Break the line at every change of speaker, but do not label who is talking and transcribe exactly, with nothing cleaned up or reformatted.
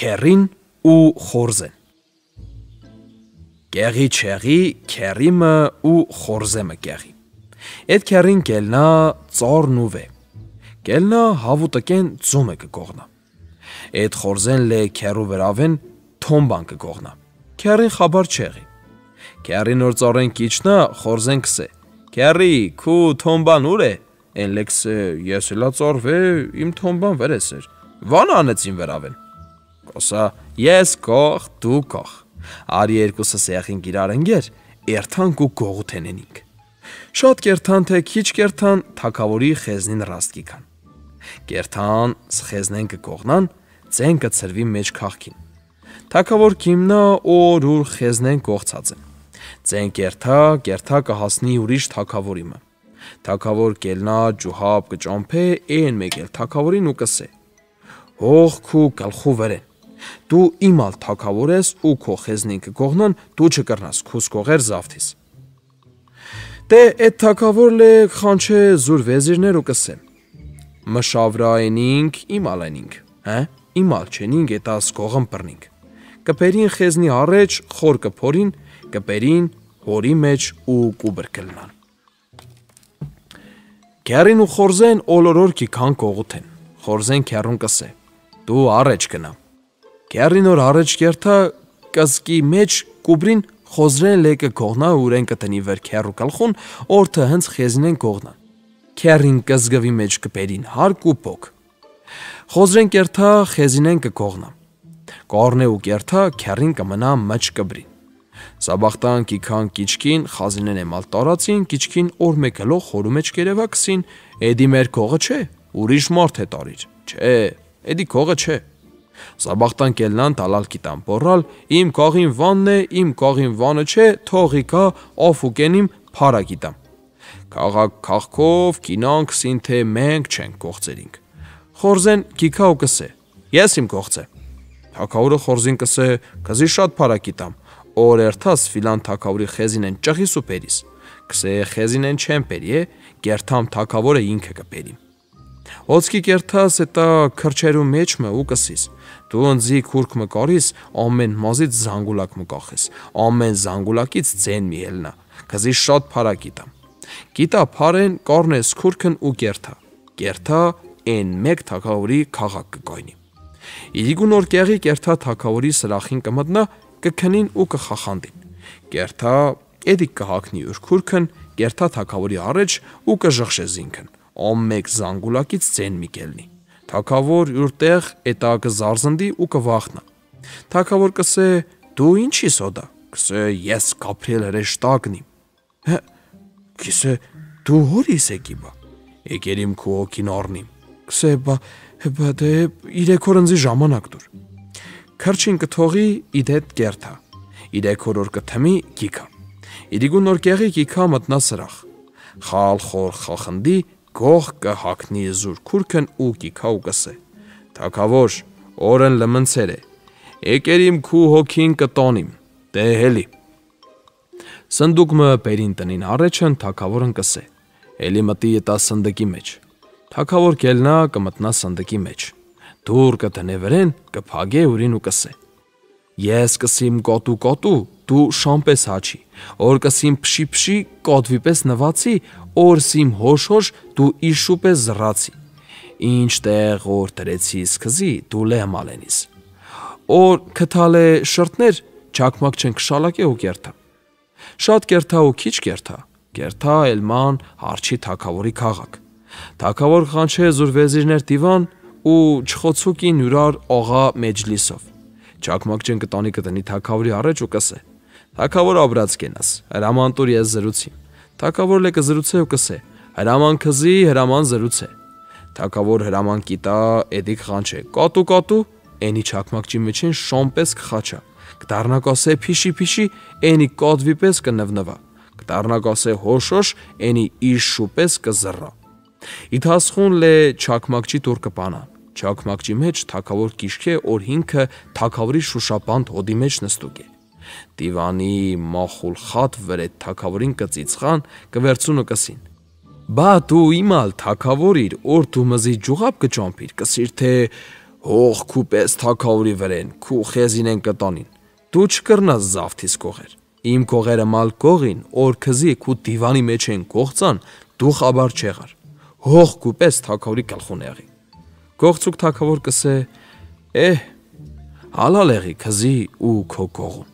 Քերին ու խորզեն։ Գեղի չեղի, քերիմը ու խորզեմը գեղի։ Էդ քերին կելնա ծորն ու վե։ Կելնա հավուտկեն ձումը կկողնա։ Էդ խորզեն լե քերու վրավեն թոմբան կկողնա։ Քերին խաբար չեղի։ Քերին որ ծորեն կիչնա, խորզեն կսե։ Քերի, քու թոմբան ուր է։ Են լեքսե, ես էլա ծորվե, իմ թոմբան վրեսեր։ Վան անեցին վրավեն։ Կոսա, ես կող, դու կող։ Արի երկուսը սեղին գիրար ընգեր, երթանք ու գողութենենինք։ Շատ կերթան թե քիչ կերթան թակավորի խեզնին ռաստկի կան։ Կերթան սխեզնեն կկողնան, ձեն կծրվի մեջ քաղքին։ Թակավոր կիմնա օր ուր խեզնեն կողցած են։ Ձեն կերթա, կերթա կհասնի ուրիշ թակավորիմը։ Թակավոր կելնա ջուհապ կճամփե են մեկել թակավորին ու կսե։ Հող քու գլխու վրեն։ Դու իմալ թակավոր ես ու քո խեզնին կկողնան, դու չկռնաս քուս կողեր զավթիս։ Դե էդ թակավոր լե խանչե զուր վեզիրներ ու կսե։ Մշավրայինինք իմալենինք, հա, իմալ չենինք էտաս կողն բռնինք։ Կպերին խեզնի առաջ խոր կփորին, կպերին հորի մեջ ու կուբր կլնան։ Քերին ու խորզեն օլորոր կիքան կողութեն։ Խորզեն քերուն կսե։ Դու առաջ կնա։ Քերին որ առաջ կերթա կզկի մեջ կուբրին խոզրեն լեկը կողնա ուրեն կտնի վեր քերու գլխուն, օրթը հենց խեզնեն կողնան։ Քերին կզգվի մեջ կպերին հարկ ու փոք։ Խոզրեն կերթա խեզինեն կկողնա։ Կորնե ու կերթա քերին կմնա մջ կբրին։ Սաբախտան կիքան կիչքին խազինեն էմալ տարածին, կիչքին օր մեկելով խորու մեջ կերևակսին, էդի մեր կողը չէ, ուրիշ մարդ է տարիր, չէ, էդի կողը չէ։ Սաբախտան կելնան տալալ կիտան բորալ, իմ կողին վանն է, իմ կողին վանը չէ, թողի կա, ով ու կենիմ փարա գիտամ։ Քաղաք քաղքով կինանք սին թե մենք չենք կողծերինք։ Խորզեն կիքա ու կսե, ես իմ կողծե։ Թակավորը խորզին կսե, կզի շատ փարա գիտամ։ Օր երթաս ֆիլան թակավորի խեզին են ճղիս ու պերիս։ Կսե խեզին են չեն պերի է, կերթամ թակավորը ինքը կպերի։ Ոցքի կերթաս էտա քրչերու մեջ մը ու կսիս։ Դու ընձի քուրք մը կարիս, ամեն մազից զանգուլակ մը կախես, ամեն զանգուլակից ձեն մի ելնա, կզի շատ փարա գիտամ։ Գիտա փարեն կառնես քուրքն ու կերթա։ Կերթա են մեկ թակավորի քաղաք կգայնի։ Իրիգուն օր կեղի կերթա թակավորի սրախին կմտնա, կքնին ու կխախանդին։ Կերթա էդի կհակնի ուր քուրքն, կերթա թակավորի առաջ ու կժղշե զինքն, ամեկ զանգուլակից ձեն մի կելնի։ Թակավոր յուրտեղ էտա կզարզնդի ու կվախնա։ Թակավոր կսե դու ինչի սոդա, կսե ես կապրել հրեշտակնիմ։ Հը, կսե դու հորիս եկի բա, եկերիմ քու հոգին առնիմ, կսե բա, բա դե իրեք օրնձի ժամանակ դուր։ Քրչին կթողի իդետ կերթա, իրեք օրոր կթմի կիքա, իրիգուն նոր կեղի կիքա մտնա սրախ, խալ խոր խախնդի գող կհակնի զուր քուրքն ու կիքա ու կսե, թակավոր, օրն լմնցեր է, եկերիմ քու հոգին կտոնիմ, դե հելի։ Սնդուկմը պերին տնին առաջն թակավորն կսե, հելի մտի ետա սնդկի մեջ, թակավոր կելնա կմտնա սնդկի մեջ, դուր կտնե վրեն կփագե ուրին ու կսե։ Ես կսիմ կոտու կոտու, դու շամպես հաչի, օր կսիմ փշի փշի, կոտվի պես նվացի, օր սիմ հոշ հոշ, դու իշու պես զրացի։ Ինչ տեղ օր տրեցի սկզի, դու լեմ ալենիս։ Օր կթալե շրտներ, ճակմակ չեն կշալակե ու կերթա։ Շատ կերթա ու քիչ կերթա, կերթա էլման հարչի թակավորի քաղաք։ Թակավոր խանչե զուր վեզիրներ դիվան ու չխոցուկին յուրար աղա մեջլիսով։ Ճակմակ չեն կտանի կտնի թակավորի առաջ ու կսե։ Թակավոր աբրած կենաս, հրամանտուր ես զրուցիմ։ Թակավոր լեկը զրուցե ու կսե, հրաման քզի, հրաման զրուցե։ Թակավոր հրաման կիտա, էդիկ խանչե, կատու կատու, էնի ճակմակչի մեջին շոմպես կխաչա։ Կտարնակասե փիշի փիշի, էնի կատվի պես կնվնվա։ Կտարնակասե հոշոշ, էնի իշու պես կզռա։ Իթասխուն լե ճակմակչի տուր կպանան։ Ճակմակչի մեջ թակավոր կիշքե օր հինքը թակավորի շուշապանդ հոդի մեջ նստուկ է։ Դիվանի մախուլ խատ վրետ թակավորին կծիծխան կվերցուն ու կսին։ Բա դու իմալ թակավորիր օր դու մզի ջուղապ կճամփիր կսիր թե Հող քու պես թակավորի վրեն, քու խեզին են կտանին, դու չկրնաս զավթիս կողեր, իմ կողերը մալ կողին, օր քզի քու դիվանի մեջ են կողցան, դու խաբար չեղար, հող քու պես թակավորի կլխուն եղի, կողցուկ թակավոր կսե, էհ, հալալ եղի քզի ու քո կողում,